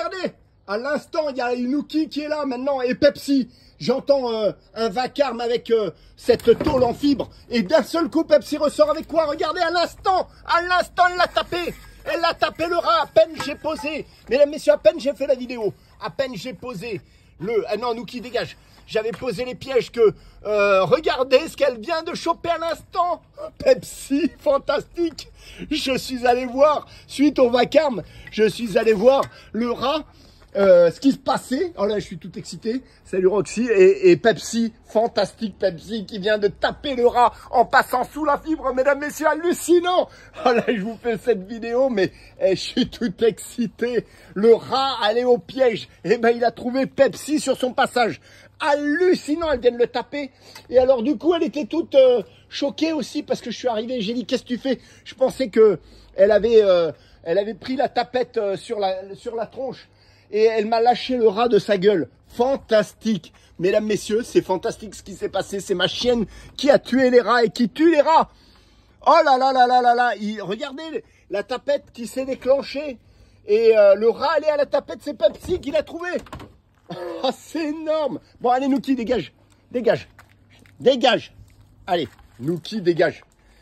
regardez, à l'instant, il y a Inuki qui est là maintenant et Pepsi. J'entends un vacarme avec cette tôle en fibre. Et d'un seul coup, Pepsi ressort avec quoi? Regardez, à l'instant, elle l'a tapé. Elle l'a tapé le rat, à peine j'ai posé. Mesdames, messieurs, à peine j'ai fait la vidéo. À peine j'ai posé le... Ah non, Nuki, dégage. J'avais posé les pièges que... regardez ce qu'elle vient de choper à l'instant. Pepsi, fantastique. Je suis allé voir, suite au vacarme, je suis allé voir le rat... ce qui se passait, oh là je suis tout excité, salut Roxy, et Pepsi, fantastique Pepsi qui vient de taper le rat en passant sous la fibre, mesdames, messieurs, hallucinant. Oh là je vous fais cette vidéo, mais je suis tout excité, le rat allait au piège, et ben il a trouvé Pepsi sur son passage, hallucinant, elle vient de le taper, et alors du coup elle était toute choquée aussi parce que je suis arrivé, j'ai dit qu'est-ce que tu fais? Je pensais que elle avait pris la tapette sur la tronche. Et elle m'a lâché le rat de sa gueule. Fantastique. Mesdames, messieurs, c'est fantastique ce qui s'est passé. C'est ma chienne qui a tué les rats et qui tue les rats. Oh là là là là là là. Regardez la tapette qui s'est déclenchée. Et le rat allé à la tapette, c'est Pepsi qui l'a trouvé. Oh, c'est énorme. Bon, allez, Nuki, dégage. Dégage. Dégage. Allez, Nuki, dégage.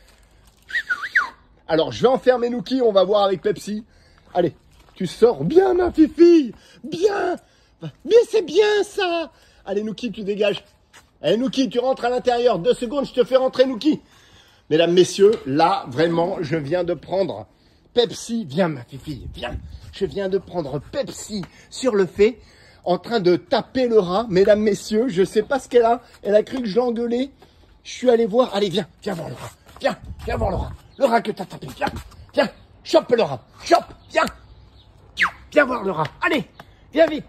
Alors, je vais enfermer Nuki. On va voir avec Pepsi. Allez. Tu sors bien, ma fifi. Bien. Mais c'est bien, ça. Allez, Nuki, tu dégages. Allez, Nuki, tu rentres à l'intérieur. 2 secondes, je te fais rentrer, Nuki. Mesdames, messieurs, là, vraiment, je viens de prendre Pepsi. Viens, ma fifi, viens. Je viens de prendre Pepsi sur le fait, en train de taper le rat. Mesdames, messieurs, je sais pas ce qu'elle a. Elle a cru que je l'engueulais. Je suis allé voir. Allez, viens. Viens voir le rat. Viens. Viens voir le rat. Le rat que t'as tapé. Viens. Viens. Chope le rat. Chope. Viens. Viens voir le rat. Allez, viens vite.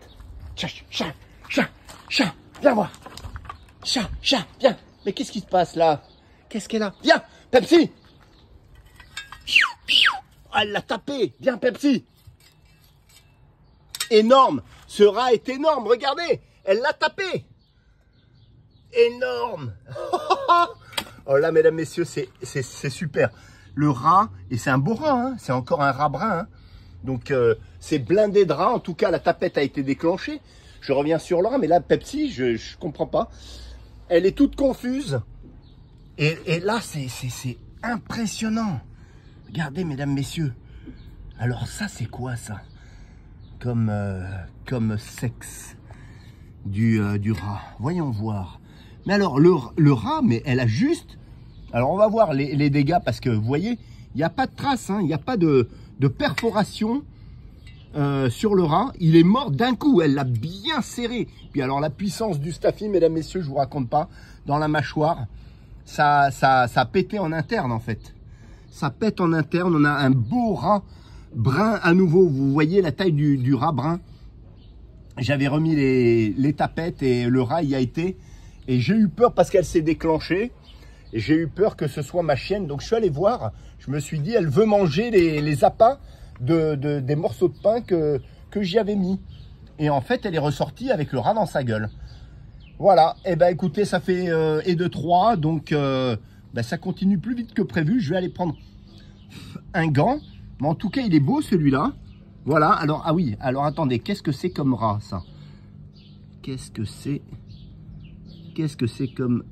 Chat, viens voir. Chat, viens. Mais qu'est-ce qui se passe là? Qu'est-ce qu'elle a? Viens, Pepsi. Elle l'a tapé. Viens, Pepsi. Énorme. Ce rat est énorme. Regardez, elle l'a tapé. Énorme. Oh là, mesdames, messieurs, c'est super. Le rat, et c'est un beau rat, hein, c'est encore un rat brun, hein. Donc, c'est blindé de rats. En tout cas, la tapette a été déclenchée. Je reviens sur le rat, mais là, Pepsi, je comprends pas. Elle est toute confuse. Et là, c'est impressionnant. Regardez, mesdames, messieurs. Alors, ça, c'est quoi, ça? Comme sexe du rat. Voyons voir. Mais alors, le rat, mais elle a juste... Alors, on va voir les dégâts, parce que, vous voyez, il n'y a pas de traces, hein, il n'y a pas de perforation sur le rat. Il est mort d'un coup, elle l'a bien serré. Puis alors la puissance du staffy, mesdames, messieurs, je vous raconte pas, dans la mâchoire, ça a pété en interne en fait. Ça pète en interne, on a un beau rat brun à nouveau. Vous voyez la taille du rat brun. J'avais remis les tapettes et le rat y a été. Et j'ai eu peur parce qu'elle s'est déclenchée. Et j'ai eu peur que ce soit ma chienne. Donc je suis allé voir. Je me suis dit, elle veut manger les appâts des morceaux de pain que j'y avais mis. Et en fait, elle est ressortie avec le rat dans sa gueule. Voilà. Et ben écoutez, ça fait et de 3. Donc ça continue plus vite que prévu. Je vais aller prendre un gant. Mais en tout cas, il est beau celui-là. Voilà. Alors, ah oui. Alors attendez, qu'est-ce que c'est comme rat, ça? Qu'est-ce que c'est comme...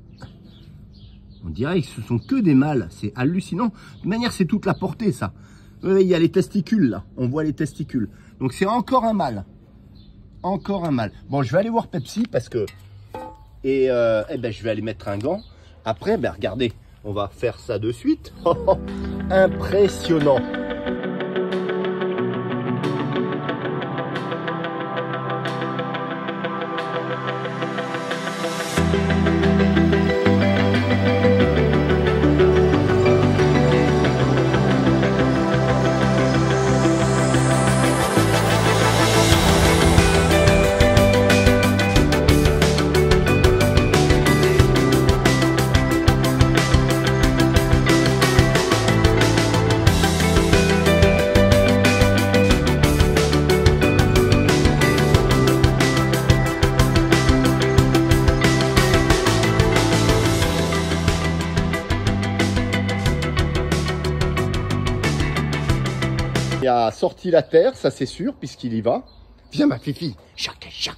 On dirait que ce sont que des mâles. C'est hallucinant. De toute manière, c'est toute la portée, ça. Il y a les testicules, là. On voit les testicules. Donc, c'est encore un mâle. Encore un mâle. Bon, je vais aller voir Pepsi parce que... Et je vais aller mettre un gant. Après, regardez. On va faire ça de suite. Impressionnant. Il a sorti la terre, ça c'est sûr, puisqu'il y va. Viens ma fifi. Chac, chac.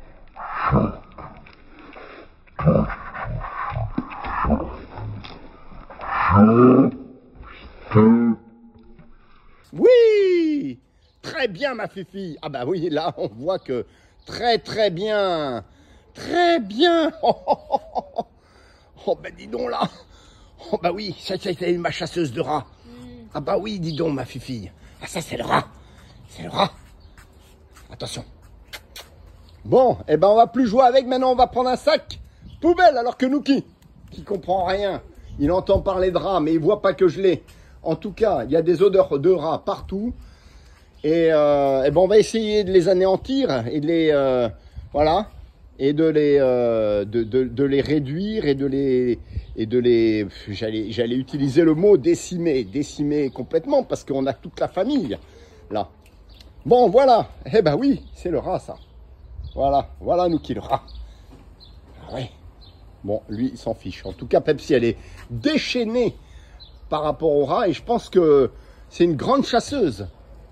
Oui, très bien ma fifi. Ah bah oui, là on voit que très bien. Très bien. Oh bah dis donc là. Oh bah oui, ça c'est ma chasseuse de rats. Ah bah oui, dis donc ma fifi. Ah ça c'est le rat. C'est le rat. Attention. Bon, eh ben on va plus jouer avec, maintenant on va prendre un sac poubelle, alors que Nuki, qui comprend rien, il entend parler de rats, mais il voit pas que je l'ai. En tout cas, il y a des odeurs de rats partout. Et ben on va essayer de les anéantir et de les voilà, et de les réduire et de les j'allais utiliser le mot décimer complètement, parce qu'on a toute la famille là. Bon voilà, eh ben oui, c'est le rat ça. Voilà Nuki le rat. Ah ouais. Bon, lui il s'en fiche. En tout cas Pepsi elle est déchaînée par rapport au rat, et je pense que c'est une grande chasseuse.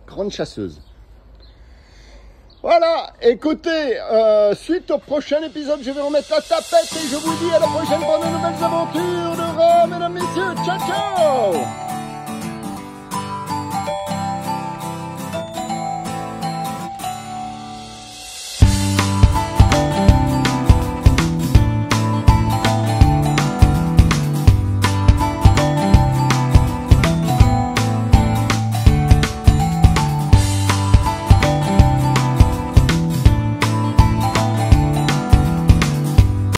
Voilà, écoutez, suite au prochain épisode, je vais remettre la tapette et je vous dis à la prochaine pour de nouvelles aventures de rats, mesdames, messieurs. Ciao, ciao!